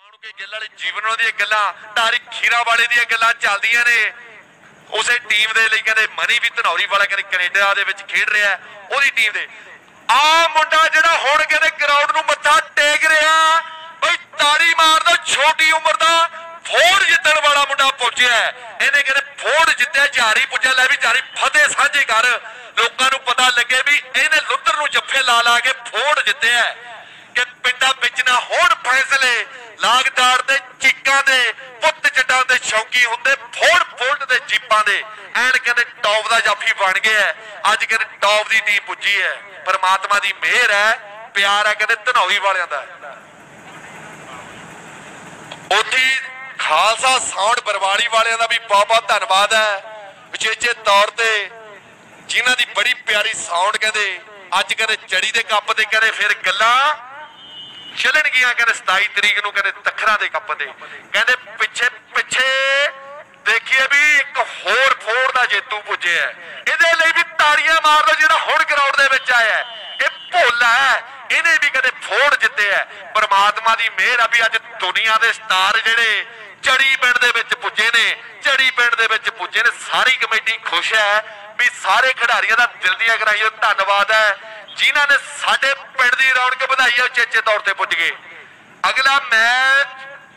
ਮਾਣੂਕੇ ਗਿੱਲ ਵਾਲੇ ਜੀਵਨ ਦੀਆਂ ਗੱਲਾਂ ਧਾਰੀ ਖੀਰਾ ਵਾਲੇ ਦੀਆਂ ਗੱਲਾਂ ਚੱਲਦੀਆਂ ਨੇ। ਉਸੇ ਟੀਮ ਦੇ ਲਈ ਕਹਿੰਦੇ ਮਨੀ ਵੀ ਧਨੌਰੀ ਵਾਲਾ ਕਹਿੰਦੇ ਕੈਨੇਡਾ ਦੇ ਵਿੱਚ ਖੇਡ ਰਿਹਾ, ਉਹਦੀ ਟੀਮ ਦੇ ਆ ਮੁੰਡਾ ਜਿਹੜਾ ਹੁਣ ਕਹਿੰਦੇ ਗਰਾਊਂਡ ਨੂੰ ਮੱਥਾ ਟੇਕ ਰਿਹਾ ਬਈ ਤਾੜੀ ਮਾਰਦਾ, ਛੋਟੀ ਉਮਰ ਦਾ ਫੋੜ ਜਿੱਤਣ ਵਾਲਾ ਮੁੰਡਾ ਪਹੁੰਚਿਆ। ਇਹਨੇ ਕਹਿੰਦੇ ਫੋੜ ਜਿੱਤਿਆ, ਜਾਰੀ ਪੁੱਜਿਆ। ਲੈ ਵੀ ਜਾਰੀ ਫਤਿਹ ਸਾਂਝੇ ਕਰ, ਲੋਕਾਂ ਨੂੰ ਪਤਾ ਲੱਗੇ ਵੀ ਇਹਨੇ ਲੁੱਧਰ ਨੂੰ ਜੱਫੇ ਲਾ ਲਾ ਕੇ ਫੋੜ ਜਿੱਤਿਆ ਕਿ ਪਿੰਡਾਂ ਵਿੱਚ ਨਾ ਹੋਣ ਫੈਸਲੇ ਲਾਗਦਾਰ ਦੇ ਚੀਕਾਂ ਦੇ ਪੁੱਤ ਚੱਡਾਂ ਦੇ ਸ਼ੌਕੀ ਹੁੰਦੇ ਫੋੜ ਫੋਲਟ ਦੇ ਜੀਪਾਂ ਦੇ ਐਨ ਕਹਿੰਦੇ ਟੌਪ ਦਾ ਜਾਫੀ ਬਣ ਗਿਆ। ਅੱਜ ਕਹਿੰਦੇ ਟੌਪ ਦੀ ਟੀਮ ਪੁੱਜੀ ਹੈ, ਪਰਮਾਤਮਾ ਦੀ ਮਿਹਰ ਹੈ, ਪਿਆਰ ਹੈ ਕਹਿੰਦੇ ਧਨੌਰੀ ਵਾਲਿਆਂ ਦਾ। ਉੱਥੇ ਖਾਲਸਾ ਸਾਊਂਡ ਬਰਵਾਲੀ ਵਾਲਿਆਂ ਦਾ ਵੀ ਬਹੁਤ ਬਹੁਤ ਧੰਨਵਾਦ ਹੈ, ਵਿਸ਼ੇਸ਼ ਤੌਰ ਤੇ ਜਿਨ੍ਹਾਂ ਦੀ ਬੜੀ ਪਿਆਰੀ ਸਾਊਂਡ ਕਹਿੰਦੇ ਅੱਜ ਕਹਿੰਦੇ ਚੜੀ ਦੇ ਕੱਪ ਤੇ ਕਹਿੰਦੇ ਫਿਰ ਗੱਲਾਂ ਚੱਲਣਗੀਆਂ ਕਹਿੰਦੇ 27 ਤਰੀਕ ਨੂੰ ਕਹਿੰਦੇ ਤਖਰਾਂ ਦੇ ਕੱਪ ਤੇ ਕਹਿੰਦੇ ਪਿੱਛੇ ਪਿੱਛੇ ਦੇਖੀਏ ਵੀ ਇੱਕ ਹੋਰ ਫੋੜ ਦਾ ਜੇਤੂ ਪੁੱਜਿਆ। ਇਹਦੇ ਲਈ ਵੀ ਤਾੜੀਆਂ ਮਾਰ ਲਓ ਜਿਹੜਾ ਹੁਣ ਗਰਾਊਂਡ ਦੇ ਵਿੱਚ ਆਇਆ। ਇਹ ਭੋਲਾ ਹੈ, ਇਹਨੇ ਵੀ ਕਦੇ ਫੋੜ ਜਿੱਤਿਆ। ਪਰਮਾਤਮਾ ਦੀ ਮਿਹਰ ਆ ਵੀ ਅੱਜ ਦੁਨੀਆ ਦੇ ਸਟਾਰ ਜਿਹੜੇ ਚੜੀ ਪਿੰਡ ਦੇ ਵਿੱਚ ਪੁੱਜੇ ਨੇ, ਚੜੀ ਪਿੰਡ ਦੇ ਵਿੱਚ ਪੁੱਜੇ ਨੇ। ਸਾਰੀ ਕਮੇਟੀ ਖੁਸ਼ ਹੈ ਵੀ ਸਾਰੇ ਖਿਡਾਰੀਆਂ ਦਾ ਦਿਲ ਦੀਆਂ ਗਹਿਰਾਈਆਂ ਧੰਨਵਾਦ ਹੈ ਜਿਨ੍ਹਾਂ ਨੇ ਸਾਡੇ ਪਿੰਡ ਦੀ ਰੌਣਕ ਵਧਾਈ ਹੈ, ਉਚੇਚੇ ਤੌਰ ਤੇ ਪੁੱਜ ਗਏ। ਅਗਲਾ ਮੈਚ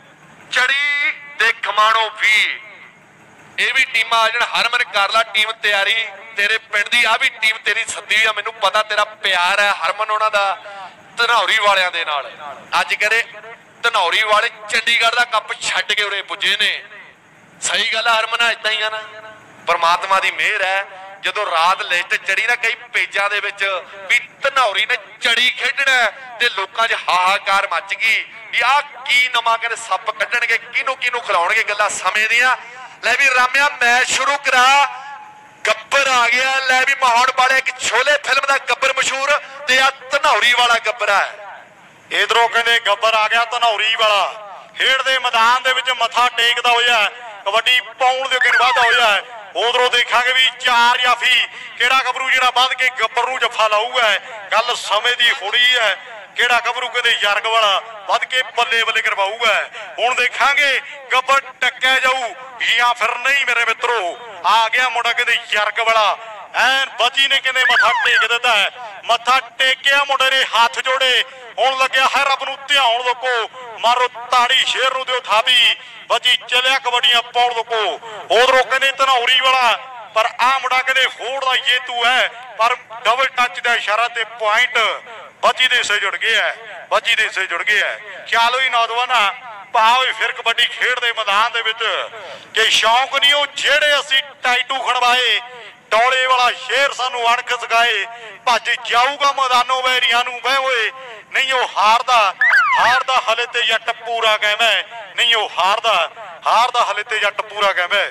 ਚੜੀ ਦੇ ਖਮਾਣੋ ਵੀ ਇਹ ਵੀ ਟੀਮਾਂ ਆ ਜਾਣ। ਹਰਮਨ ਕਰ ਲਾ ਟੀਮ ਤਿਆਰੀ, ਤੇਰੇ ਪਿੰਡ ਦੀ ਆ ਵੀ ਟੀਮ ਤੇਰੀ ਸੱਦੀ ਆ, ਮੈਨੂੰ ਪਤਾ ਤੇਰਾ ਪਿਆਰ ਹੈ ਹਰਮਨ ਉਹਨਾਂ ਦਾ ਧਨੌਰੀ ਵਾਲਿਆਂ ਦੇ ਨਾਲ। ਅੱਜ ਕਹਿੰਦੇ ਧਨੌਰੀ ਵਾਲੇ ਚੰਡੀਗੜ੍ਹ ਦਾ ਕੱਪ ਛੱਡ ਕੇ ਉਰੇ ਪੁੱਜੇ ਨੇ। ਸਹੀ ਗੱਲ ਹੈ ਹਰਮਨ, ਏਦਾਂ ਹੀ ਆ ਨਾ, ਪਰਮਾਤਮਾ ਦੀ ਮਿਹਰ ਹੈ। ਜਦੋਂ ਰਾਤ ਲਿਸਟ ਚੜੀ ਨਾ ਕਈ ਪੇਜਾਂ ਦੇ ਵਿੱਚ ਵੀ ਧਨੌਰੀ ਨੇ ਚੜੀ ਖੇਡਣਾ ਤੇ ਲੋਕਾਂ 'ਚ ਹਾਹਾਕਾਰ ਮੱਚ ਗਈ ਵੀ ਆਹ ਕੀ ਨਵਾਂ ਕਹਿੰਦੇ ਸੱਪ ਕੱਢਣਗੇ, ਕਿਹਨੂੰ ਕਿਹਨੂੰ ਖਿਲਾਉਣਗੇ, ਗੱਲਾਂ ਸਮੇਂ ਦੀਆਂ। ਲੈ ਵੀ ਰਾਮਿਆ ਮੈਚ ਸ਼ੁਰੂ ਕਰਾ, ਗੱਬਰ ਆ ਗਿਆ। ਲੈ ਵੀ ਮਾਹੌੜ ਵਾਲੇ ਇੱਕ ਛੋਲੇ ਫਿਲਮ ਦਾ ਗੱਬਰ ਮਸ਼ਹੂਰ ਤੇ ਆ ਧਨੌਰੀ ਵਾਲਾ ਗੱਬਰ ਹੈ। ਇਧਰੋਂ ਕਹਿੰਦੇ ਗੱਬਰ ਆ ਗਿਆ ਧਨੌਰੀ ਵਾਲਾ, ਖੇਡ ਦੇ ਮੈਦਾਨ ਦੇ ਵਿੱਚ ਮੱਥਾ ਟੇਕਦਾ ਹੋਇਆ, ਕਬੱਡੀ ਪਾਉਣ ਦੇ ਅੱਗੇ ਵਧਦਾ ਹੋਇਆ। ਉਧਰੋਂ ਦੇਖਾਂਗੇ ਵੀ ਚਾਰ ਜਾਫੀ ਕਿਹੜਾ ਗੱਭਰੂ ਜਿਹੜਾ ਵੱਧ ਕੇ ਗੱਬਰ ਨੂੰ ਜੱਫਾ ਲਾਊਗਾ। ਗੱਲ ਸਮੇਂ ਦੀ ਹੋਣੀ ਹੈ, ਕਿਹੜਾ ਗੱਭਰੂ ਕਹਿੰਦੇ ਯਰਗ ਵਾਲਾ ਵੱਧ ਕੇ ਬੱਲੇ ਬੱਲੇ ਕਰਵਾਊਗਾ। ਹੁਣ ਦੇਖਾਂਗੇ ਗੱਬਰ ਟੱਕਿਆ ਜਾਊ ਜਾਂ ਫਿਰ ਨਹੀਂ। ਮੇਰੇ ਮਿੱਤਰੋ ਆ ਗਿਆ ਮੁੰਡਾ ਕਹਿੰਦੇ ਯਰਗ ਵਾਲਾ, ਐਨ ਬੱਜੀ ਨੇ ਕਹਿੰਦੇ ਮੱਥਾ ਟੇਕ ਦਿੱਤਾ। ਮੱਥਾ ਟੇਕਿਆ ਮੁੰਡੇ ਨੇ, ਹੱਥ ਜੋੜੇ, ਹੁਣ ਲੱਗਿਆ ਹੈ ਰੱਬ ਨੂੰ ਧਿਆਉਣ ਲੋਕੋ, ਮਾਰੋ ਤਾੜੀ ਸ਼ੇਰ ਨੂੰ ਦਿਓ ਥਾਪੀ, ਬੱਜੀ ਚੱਲਿਆ ਕਬੱਡੀਆਂ ਪਾਉਣ ਲੋਕੋ। ਉਧਰੋਂ ਕਹਿੰਦੇ ਧਨੌਰੀ ਵਾਲਾ, ਪਰ ਆ ਮੁੰਡਾ ਕਹਿੰਦੇ ਫੋੜ ਦਾ ਜੇਤੂ ਹੈ, ਪਰ ਡਬਲ ਟੱਚ ਦਾ ਇਸ਼ਾਰਾ ਤੇ ਪੁਆਇੰਟ ਬੱਜੀ ਦੇ ਹਿੱਸੇ ਜੁੜ ਗਿਆ, ਬੱਜੀ ਦੇ ਹਿੱਸੇ ਜੁੜ ਗਿਆ। ਖਿਆਲ ਹੋਈ ਨੌਜਵਾਨਾਂ ਭਾਵੇਂ ਫਿਰ ਕਬੱਡੀ ਖੇਡਦੇ ਮੈਦਾਨ ਦੇ ਵਿੱਚ ਕਿ ਸ਼ੌਂਕ ਨਹੀਂ ਉਹ ਜਿਹੜੇ ਅਸੀਂ ਟਾਈਟੂ ਖਣਵਾਏ, ਡੋਲੇ ਵਾਲਾ ਸ਼ੇਰ ਸਾਨੂੰ ਅਣਖ ਸਗਾਏ, ਭੱਜ ਜਾਊਗਾ ਮੈਦਾਨੋਂ ਵੈਰੀਆਂ ਨੂੰ ਬਹਿ ਹੋਏ। ਨਹੀਂ ਉਹ ਹਾਰਦਾ, ਹਾਰਦਾ ਹਲੇ ਤੇ ਜੱਟ ਪੂਰਾ ਕਹਿਮੈ, ਨਹੀਂ ਉਹ ਹਾਰਦਾ, ਹਾਰਦਾ ਹਲੇ ਤੇ ਜੱਟ ਪੂਰਾ ਕਹਿਮੈ।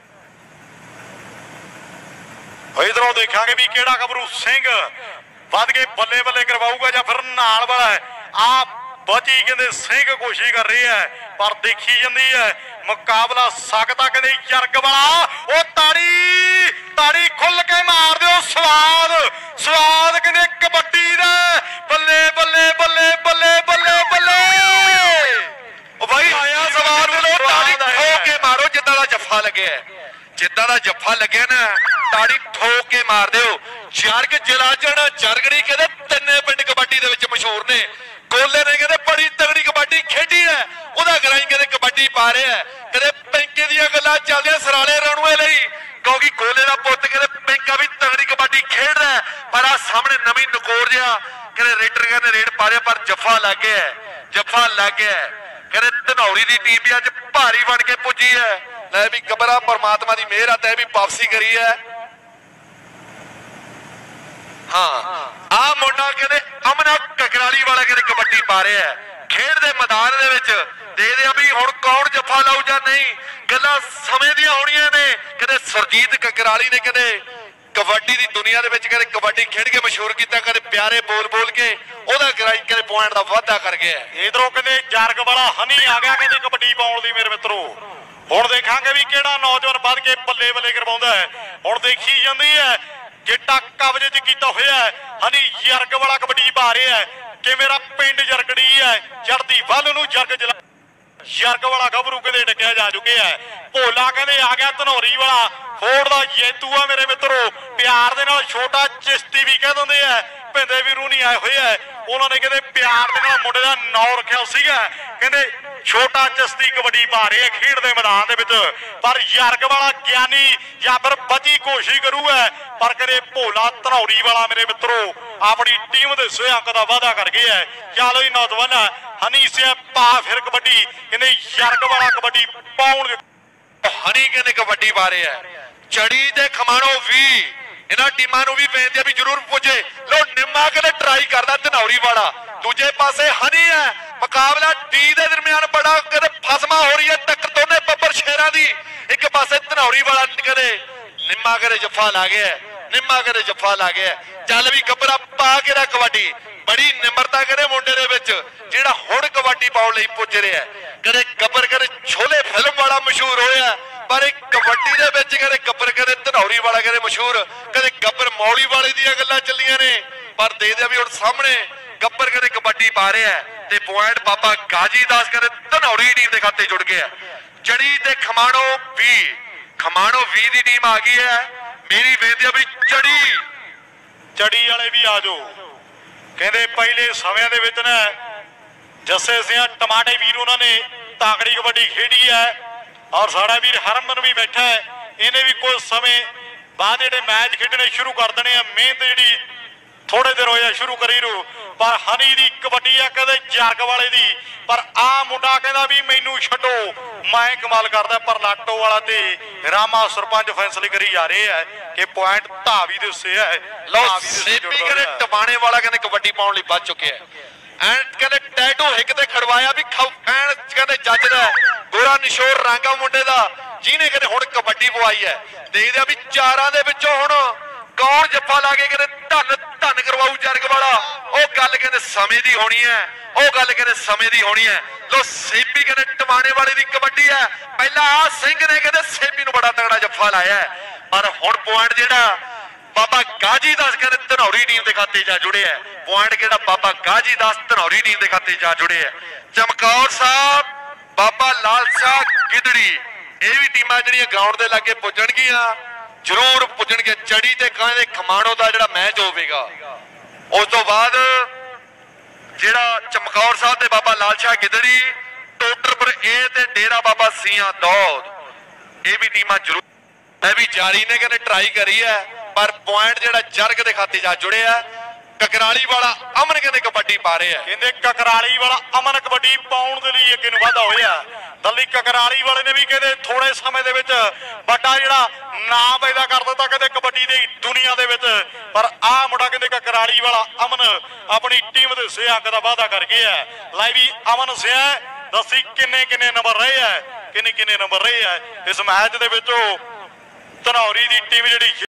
ਇਧਰੋਂ ਦੇਖਾਂਗੇ ਵੀ ਕਿਹੜਾ ਗੱਭਰੂ ਸਿੰਘ ਵੱਧ ਕੇ ਬੱਲੇ ਬੱਲੇ ਕਰਵਾਊਗਾ ਜਾਂ ਫਿਰ ਨਾਲ ਵਾਲਾ। ਆ ਬੱਜੀ ਕਹਿੰਦੇ ਸਿੰਘ ਕੋਸ਼ਿਸ਼ ਕਰ ਰਹੀ ਹੈ ਪਰ ਦੇਖੀ ਜਾਂਦੀ ਹੈ ਮੁਕਾਬਲਾ ਸਕਦਾ ਕਹਿੰਦੇ ਯਰਗ ਵਾਲਾ। ਉਹ ਤਾੜੀ ਤਾੜੀ ਖੁੱਲ ਕੇ ਮਾਰ ਦਿਓ, ਸਵਾਦ ਸਵਾਦ ਕਹਿੰਦੇ ਕਬੱਡੀ ਦਾ। ਬੱਲੇ ਬੱਲੇ ਬੱਲੇ ਬੱਲੇ ਬੱਲੇ ਬੱਲੇ। ਉਹ ਬਾਈ ਆਇਆ ਸਵਾਦ ਵੱਲੋਂ ਤਾੜੀ ਠੋਕ ਕੇ ਮਾਰੋ ਜਿੱਦਾਂ ਦਾ ਜੱਫਾ ਲੱਗਿਆ, ਜਿੱਦਾਂ ਦਾ ਜੱਫਾ ਲੱਗਿਆ ਨਾ ਤਾੜੀ ਠੋਕ ਕੇ ਮਾਰ ਦਿਓ। ਜਰਗ ਜਲਾਜਣ ਜਰਗੜੀ ਕਹਿੰਦੇ ਤਿੰਨੇ ਪਿੰਡ ਕਬੱਡੀ ਦੇ ਵਿੱਚ ਮਸ਼ਹੂਰ ਨੇ। ਗੋਲੇ ਨੇ ਕਹਿੰਦੇ ਬੜੀ ਤਗੜੀ ਕਬੱਡੀ ਖੇਡੀ ਹੈ, ਉਹਦਾ ਗਰਾਈ ਕਹਿੰਦੇ ਕਬੱਡੀ ਪਾ ਰਿਹਾ। ਕਹਿੰਦੇ ਪੈਂਕੇ ਦੀਆਂ ਗੱਲਾਂ ਚੱਲਦੀਆਂ ਸਰਾਲੇ ਰਾਣੂਏ ਲਈ, ਕਿਉਂਕਿ ਗੋਲੇ ਦਾ ਪੁੱਤ ਕਹਿੰਦੇ ਪੈਂਕਾ ਵੀ ਤਗੜੀ ਕਬੱਡੀ ਖੇਡਦਾ। ਪਰ ਆ ਸਾਹਮਣੇ ਨਵੀਂ ਨਕੋਰ ਜਿਹਾ ਕਹਿੰਦੇ ਰੇਡਰ ਕਹਿੰਦੇ ਰੇਡ ਪਾ ਰਿਹਾ, ਪਰ ਜੱਫਾ ਲੱਗ ਗਿਆ, ਜੱਫਾ ਲੱਗ ਗਿਆ। ਕਹਿੰਦੇ ਧਨੌਰੀ ਦੀ ਟੀਮ ਵੀ ਅੱਜ ਭਾਰੀ ਬਣ ਕੇ ਪੁੱਜੀ ਹੈ। ਲੈ ਵੀ ਗੱਬਰਾ ਪਰਮਾਤਮਾ ਦੀ ਮਿਹਰ ਆ, ਤੈ ਵੀ ਵਾਪਸੀ ਕਰੀ ਹੈ। ਹਾਂ ਆ ਮੁੰਡਾ ਕਹਿੰਦੇ ਅਮਨਾ ਕਕਰਾਲੀ ਵਾਲਾ ਕਹਿੰਦੇ ਕਬੱਡੀ ਪਾ ਰਿਹਾ ਖੇਡ ਦੇ ਮੈਦਾਨ ਦੇ ਵਿੱਚ। ਦੇਖਦੇ ਆ ਵੀ ਹੁਣ ਕੌਣ ਜੱਫਾ ਲਾਊ ਜਾਂ ਨਹੀਂ, ਗੱਲਾਂ ਸਮੇਂ ਦੀਆਂ ਹੋਣੀਆਂ ਨੇ। ਕਹਿੰਦੇ ਸੁਰਜੀਤ ਕਕਰਾਲੀ ਨੇ ਕਹਿੰਦੇ ਕਬੱਡੀ ਦੀ ਦੁਨੀਆ ਦੇ ਵਿੱਚ ਕਹਿੰਦੇ ਕਬੱਡੀ ਖੇਡ ਕੇ ਮਸ਼ਹੂਰ ਕੀਤਾ, ਕਹਿੰਦੇ ਪਿਆਰੇ ਬੋਲ ਬੋਲ ਕੇ ਉਹਦਾ ਗਰਾਈ ਕਹਿੰਦੇ ਪੁਆਇੰਟ ਦਾ ਵਾਧਾ ਕਰ ਗਿਆ। ਇਧਰੋਂ ਕਹਿੰਦੇ ਜਰਗ ਵਾਲਾ ਹਨੀ ਆ ਗਿਆ ਕਹਿੰਦੇ ਕਬੱਡੀ ਪਾਉਣ ਦੀ। ਮੇਰੇ ਮਿੱਤਰੋ ਹੁਣ ਦੇਖਾਂਗੇ ਵੀ ਕਿਹੜਾ ਨੌਜਵਾਨ ਵੱਧ ਕੇ ਬੱਲੇ ਬੱਲੇ ਕਰਵਾਉਂਦਾ ਹੈ। ਹੁਣ ਦੇਖੀ ਜਾਂਦੀ ਹੈ ਜਿੱਟਾ ਕਬਜ਼ੇ 'ਚ ਕੀਤਾ ਹੋਇਆ ਹਨੀ ਯਰਗ ਵਾਲਾ ਕਬੱਡੀ ਪਾ ਰਿਹਾ ਕਿ ਮੇਰਾ ਪਿੰਡ ਜਰਗੜੀ ਹੈ, ਚੜਦੀ ਵੱਲ ਨੂੰ ਜਰਗ ਯਰਗ ਵਾਲਾ ਗੱਭਰੂ ਕਹਿੰਦੇ ਡੱਕਿਆ ਜਾ ਚੁੱਕਿਆ ਭੋਲਾ ਕਹਿੰਦੇ ਆ ਗਿਆ ਧਨੌਰੀ ਵਾਲਾ ਫੋੜ ਦਾ ਜੇਤੂ ਆ ਮੇਰੇ ਮਿੱਤਰੋ ਪਿਆਰ ਦੇ ਨਾਲ ਛੋਟਾ ਚਿਸ਼ਤੀ ਵੀ ਕਹਿ ਦਿੰਦੇ ਆ ਭਿੰਦੇ ਵੀਰੂ ਨਹੀਂ ਆਏ ਹੋਏ ਆ ਉਹਨਾਂ ਨੇ ਕਹਿੰਦੇ ਪਿਆਰ ਦੇ ਨਾਲ ਮੁੰਡੇ ਦਾ ਨਾਂ ਰੱਖਿਆ ਸੀਗਾ ਕਹਿੰਦੇ ਛੋਟਾ ਚਿਸ਼ਤੀ ਕਬੱਡੀ ਪਾ ਰਹੇ ਖੇਡ ਦੇ ਮੈਦਾਨ ਦੇ ਵਿੱਚ ਪਰ ਯਰਗ ਵਾਲਾ ਗਿਆਨੀ ਜਾਂ ਫਿਰ ਬਚੀ ਕੋਸ਼ਿਸ਼ ਕਰੂਗਾ ਪਰ ਕਹਿੰਦੇ ਭੋਲਾ ਧਨੌਰੀ ਵਾਲਾ ਮੇਰੇ ਮਿੱਤਰੋ ਆਪਣੀ ਟੀਮ ਦੇ 100 ਅੰਕ ਦਾ ਵਾਅਦਾ ਕਰ ਗਏ ਹੈ ਚਲੋ ਜੀ ਨੌਜਵਾਨ ਹਨੀ ਸਿਆ ਪਾ ਫਿਰ ਕਬੱਡੀ ਕਹਿੰਦੇ ਯਰਗ ਵਾਲਾ ਕਬੱਡੀ ਪਾਉਣ ਹਨੀ ਕਹਿੰਦੇ ਕਬੱਡੀ ਪਾ ਰਹੇ ਆ ਚੜੀ ਤੇ ਖਮਾਣੋ ਵੀ ਇਹਨਾਂ ਟੀਮਾਂ ਨੂੰ ਵੀ ਬੇਨਤੀ ਆ ਵੀ ਜ਼ਰੂਰ ਪੁੱਜੇ ਲੋ ਨਿੰਮਾ ਕਹਿੰਦੇ ਟਰਾਈ ਕਰਦਾ ਧਨੌਰੀ ਵਾਲਾ ਦੂਜੇ ਪਾਸੇ ਹਨੀ ਹੈ ਮੁਕਾਬਲਾ ਡੀ ਦੇ ਦਰਮਿਆਨ ਬੜਾ ਕਹਿੰਦੇ ਫਸਮਾ ਹੋ ਰਹੀ ਹੈ ਟੱਕਰ ਦੋਨੇ ਬੱਬਰ ਸ਼ੇਰਾਂ ਦੀ ਇੱਕ ਪਾਸੇ ਧਨੌਰੀ ਵਾਲਾ ਕਹਿੰਦੇ ਨਿੰਮਾ ਕਹਿੰਦੇ ਜੱਫਾ ਲਾ ਗਿਆ ਨਿੰਮਾ ਕਹਿੰਦੇ ਜੱਫਾ ਲਾ ਗਿਆ ਚੱਲ ਵੀ ਗੱਬਰਾ ਪਾ ਕੇ ਰੱਖ ਕਬੱਡੀ ਬੜੀ ਨਿਮਰਤਾ ਕਹਿੰਦੇ ਮੁੰਡੇ ਦੇ ਵਿੱਚ ਜਿਹੜਾ ਹੁਣ ਕਬੱਡੀ ਪਾਉਣ ਲਈ ਪੁੱਜ ਰਿਹਾ ਕਹਿੰਦੇ ਗੱਬਰ ਕਹਿੰਦੇ ਛੋਲੇ ਫਿਲਮ ਵਾਲਾ ਮਸ਼ਹੂਰ ਹੋਇਆ ਪਰ ਇੱਕ ਕਬੱਡੀ ਦੇ ਵਿੱਚ ਕਹਿੰਦੇ ਗੱਬਰ ਕਹਿੰਦੇ ਧਨੌਰੀ ਵਾਲਾ ਕਹਿੰਦੇ ਮਸ਼ਹੂਰ ਕਹਿੰਦੇ ਗੱਬਰ ਮੌਲੀ ਵਾਲੇ ਦੀਆਂ ਗੱਲਾਂ ਚੱਲੀਆਂ ਨੇ ਪਰ ਦੇ ਦਿਆ ਵੀ ਹੁਣ ਸਾਹਮਣੇ ਗੱਬਰ ਕਹਿੰਦੇ ਕਬੱਡੀ ਪਾ ਰਿਹਾ ਤੇ ਪੁਆਇੰਟ ਬਾਬਾ ਗਾਜੀ ਦਾਸ ਕਹਿੰਦੇ ਧਨੌਰੀ ਟੀਮ ਦੇ ਖਾਤੇ ਜੁੜ ਗਿਆ ਚੜੀ ਤੇ ਖਮਾਣੋ 20 ਦੀ ਟੀਮ ਆ ਗਈ ਹੈ ਮੇਰੀ ਬੇਨਤੀ ਆ ਵੀ ਚੜੀ ਵਾਲੇ ਵੀ ਆ ਜਾਓ ਕਹਿੰਦੇ ਪਹਿਲੇ ਸਮਿਆਂ ਦੇ ਵਿੱਚ ਨਾ ਜੱਸੇ ਸਿੰਘ ਟਮਾਟੇ ਵੀਰ ਉਹਨਾਂ ਨੇ ਤਾਕੜੀ ਕਬੱਡੀ ਖੇਡੀ ਹੈ ਔਰ ਸਾਡਾ ਵੀਰ ਹਰਮਨ ਵੀ ਬੈਠਾ ਹੈ ਇਹਨੇ ਵੀ ਕੁਝ ਸਮੇਂ ਬਾਅਦ ਜਿਹੜੇ ਮੈਚ ਖੇਡਣੇ ਸ਼ੁਰੂ ਕਰ ਦੇਣੇ ਆ ਮਿਹਨਤ ਜਿਹੜੀ ਥੋੜੇ ਦਿਨ ਹੋਇਆ ਸ਼ੁਰੂ ਕਰੀ ਰੂ ਪਰ ਹਨੀ ਦੀ ਕਬੱਡੀ ਆ ਕਹਿੰਦੇ ਜਰਗ ਵਾਲੇ ਦੀ ਪਰ ਆ ਮੁੰਡਾ ਕਹਿੰਦਾ ਵੀ ਮੈਨੂੰ ਛੱਡੋ ਮੈਂ ਕਮਾਲ ਕਰਦਾ ਪਰ ਲਾਟੋ ਵਾਲਾ ਤੇ ਰਾਮਾ ਸਰਪੰਚ ਫੈਸਲੇ ਕਰੀ ਜਾ ਰਹੇ ਆ ਕਿ ਪੁਆਇੰਟ ਧਾਵੀ ਦੇ ਉੱਤੇ ਹੈ ਲਓ ਸੇਪੀ ਕਹਿੰਦੇ ਟਮਾਣੇ ਵਾਲਾ ਕਹਿੰਦੇ ਕਬੱਡੀ ਪਾਉਣ ਲਈ ਵੱਜ ਚੁੱਕਿਆ ਐਂਡ ਕਹਿੰਦੇ ਟੈਟੂ ਹਿੱਕ ਤੇ ਖੜਵਾਇਆ ਵੀ ਐਨ ਕਹਿੰਦੇ ਜੱਜ ਦਾ ਗੋਰਾ ਨਿਸ਼ੋਰ ਰਾਂਗਾ ਮੁੰਡੇ ਦਾ ਜਿਹਨੇ ਕਹਿੰਦੇ ਹੁਣ ਕਬੱਡੀ ਪਵਾਈ ਹੈ ਦੇਖਦੇ ਆ ਵੀ ਚਾਰਾਂ ਦੇ ਵਿੱਚੋਂ ਹੁਣ ਕੌਣ ਜੱਫਾ ਲਾ ਕੇ ਕਹਿੰਦੇ ਧੰਨ ਕਰਵਾਊ ਜਰਗ ਵਾਲਾ ਉਹ ਗੱਲ ਕਹਿੰਦੇ ਸਮੇਂ ਦੀ ਹੋਣੀ ਹੈ ਉਹ ਗੱਲ ਕਹਿੰਦੇ ਸਮੇਂ ਦੀ ਹੋਣੀ ਹੈ ਲੋ ਸੇਪੀ ਕਹਿੰਦੇ ਟਮਾਣੇ ਵਾਲੇ ਦੀ ਕਬੱਡੀ ਹੈ ਪਹਿਲਾਂ ਆ ਸਿੰਘ ਨੇ ਕਹਿੰਦੇ ਸੇਪੀ ਨੂੰ ਬੜਾ ਤਗੜਾ ਜੱਫਾ ਲਾਇਆ ਪਰ ਹੁਣ ਪੁਆਇੰਟ ਜਿਹੜਾ ਬਾਬਾ ਗਾਜੀ ਦਾਸ ਕਹਿੰਦੇ ਧਨੌਰੀ ਟੀਮ ਦੇ ਖਾਤੇ ਜਾ ਜੁੜਿਆ ਪੁਆਇੰਟ ਕਿਹੜਾ ਬਾਬਾ ਗਾਜੀ ਦਾਸ ਧਨੌਰੀ ਟੀਮ ਦੇ ਖਾਤੇ ਜਾ ਜੁੜਿਆ ਚਮਕੌਰ ਸਾਹਿਬ ਬਾਬਾ ਲਾਲ ਸ਼ਾਹ ਗਿੱਦੜੀ ਇਹ ਵੀ ਟੀਮਾਂ ਜਿਹੜੀਆਂ ਗਰਾਊਂਡ ਦੇ ਲਾਗੇ ਪੁੱਜਣਗੀਆਂ ਜ਼ਰੂਰ ਪੁੱਜਣਗੇ ਚੜੀ ਤੇ ਕਹਿੰਦੇ ਖਮਾਣੋ ਦਾ ਜਿਹੜਾ ਮੈਚ ਹੋਵੇਗਾ ਉਸ ਤੋਂ ਬਾਅਦ ਜਿਹੜਾ ਚਮਕੌਰ ਸਾਹਿਬ ਤੇ ਬਾਬਾ ਲਾਲ ਸ਼ਾਹ ਗਿੱਦੜੀ ਟੋਟਰਪੁਰ ਏ ਤੇ ਡੇਰਾ ਬਾਬਾ ਸੀਆਂ ਦੌਦ ਇਹ ਵੀ ਟੀਮਾਂ ਜ਼ਰੂਰ ਇਹ ਵੀ ਜਾਰੀ ਨੇ ਕਹਿੰਦੇ ਟਰਾਈ ਕਰੀ ਹੈ ਪਰ ਪੁਆਇੰਟ ਜਿਹੜਾ ਜਰਗ ਦੇ ਖਾਤੇ ਜਾ ਜੁੜਿਆ ਕਕਰਾਲੀ ਵਾਲਾ ਅਮਨ ਕਹਿੰਦੇ ਕਬੱਡੀ ਪਾ ਰਿਹਾ ਕਹਿੰਦੇ ਕਕਰਾਲੀ ਵਾਲਾ ਅਮਨ ਕਬੱਡੀ ਪਾਉਣ ਦੇ ਲਈ ਅੱਗੇ ਨੂੰ ਵਾਧਾ ਹੋਇਆ ਦੱਲੀ ਕਕਰਾਲੀ ਵਾਲੇ ਨੇ ਵੀ ਕਹਿੰਦੇ ਥੋੜੇ ਸਮੇਂ ਦੇ ਵਿੱਚ ਵੱਡਾ ਜਿਹੜਾ ਨਾਂ ਪੈਦਾ ਕਰ ਦਿੱਤਾ ਕਹਿੰਦੇ ਕਬੱਡੀ ਦੀ ਦੁਨੀਆ ਦੇ ਵਿੱਚ ਪਰ ਆਹ ਮੁੰਡਾ ਕਹਿੰਦੇ ਕਕਰਾਲੀ ਵਾਲਾ ਅਮਨ ਆਪਣੀ ਟੀਮ ਦੇ 6 ਅੰਕ ਦਾ ਵਾਅਦਾ ਕਰ ਗਿਆ ਲੈ ਵੀ ਅਮਨ ਸਿਆ ਦੱਸੀ ਕਿੰਨੇ ਨੰਬਰ ਰਹੇ ਆ ਕਿੰਨੇ ਨੰਬਰ ਰਹੇ ਆ ਇਸ ਮੈਚ ਦੇ ਵਿੱਚੋਂ ਧਨੌਰੀ ਦੀ ਟੀਮ ਜਿਹੜੀ